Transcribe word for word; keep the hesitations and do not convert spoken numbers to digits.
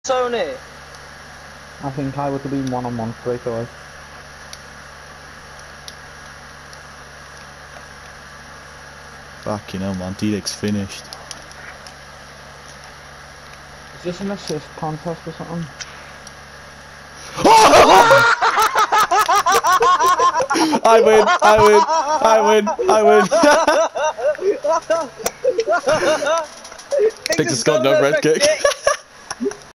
Tony. I think I would have been one on one straight away. Fucking hell, man. D-Deck's finished. Is this an assist contest or something? I win, I win, I win, I win. Think the Scott no red kick.